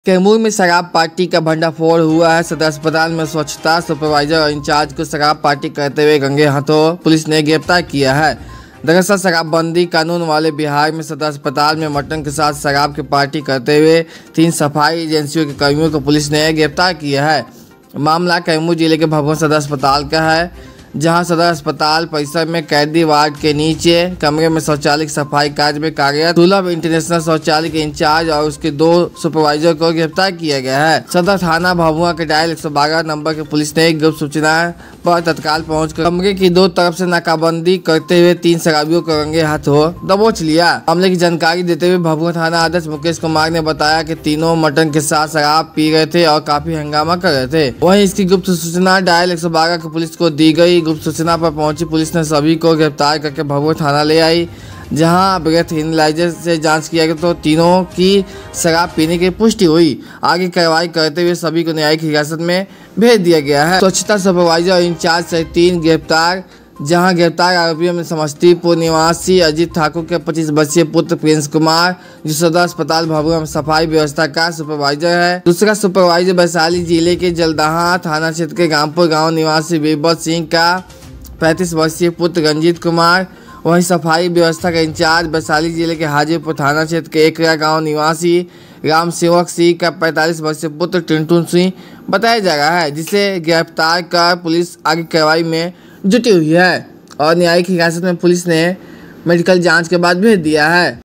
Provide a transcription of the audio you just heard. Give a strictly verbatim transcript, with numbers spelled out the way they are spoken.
कैमूर में शराब पार्टी का भंडाफोड़ हुआ है। सदर अस्पताल में स्वच्छता सुपरवाइजर और इंचार्ज को शराब पार्टी करते हुए रंगे हाथों पुलिस ने गिरफ्तार किया है। दरअसल शराबबंदी कानून वाले बिहार में सदर अस्पताल में मटन के साथ शराब की पार्टी करते हुए तीन सफाई एजेंसियों के कर्मियों को पुलिस ने गिरफ्तार किया है। मामला कैमूर जिले के भभुआ सदर अस्पताल का है, जहां सदर अस्पताल परिसर में कैदी वार्ड के नीचे कमरे में शौचालय की सफाई कार्य में कार्यरत सुलभ इंटरनेशनल शौचालय के इंचार्ज और उसके दो सुपरवाइजर को गिरफ्तार किया गया है। सदर थाना भभुआ के डायल एक सौ बारह नंबर के पुलिस ने गुप्त सूचना पर तत्काल पहुंचकर कमरे की दो तरफ से नाकाबंदी करते हुए तीन शराबियों को रंगे हाथों दबोच लिया। मामले की जानकारी देते हुए भभुआ थाना अध्यक्ष मुकेश कुमार ने बताया कि तीनों मटन के साथ शराब पी रहे थे और काफी हंगामा कर रहे थे। वहीं इसकी गुप्त सूचना डायल एक सौ बारह की पुलिस को दी गई। गुप्त सूचना पर पहुंची पुलिस ने सभी को गिरफ्तार करके भभुआ थाना ले आई, जहां ब्रेथ एनालाइजर से जांच किया गया तो तीनों की शराब पीने की पुष्टि हुई। आगे कार्रवाई करते हुए सभी को न्यायिक हिरासत में भेज दिया गया है। स्वच्छता सुपरवाइजर और इंचार्ज से तीन गिरफ्तार, जहां गिरफ्तार आरोपियों में समस्तीपुर निवासी अजीत ठाकुर के पच्चीस वर्षीय पुत्र प्रिंस कुमार, जो सदर अस्पताल भभुआ में सफाई व्यवस्था का सुपरवाइजर है। दूसरा सुपरवाइजर वैशाली जिले के जलदाहा थाना क्षेत्र के गामपुर गांव निवासी बीरबल सिंह का पैंतीस वर्षीय पुत्र रंजीत कुमार। वहीं सफाई व्यवस्था का इंचार्ज वैशाली जिले के हाजीपुर थाना क्षेत्र के एकरा गांव निवासी राम सेवक सिंह का पैंतालीस वर्षीय पुत्र टिंटू सिंह बताया जा रहा है, जिसे गिरफ्तार कर पुलिस आगे कार्रवाई में जुटी हुई है और न्यायिक हिरासत में पुलिस ने मेडिकल जांच के बाद भेज दिया है।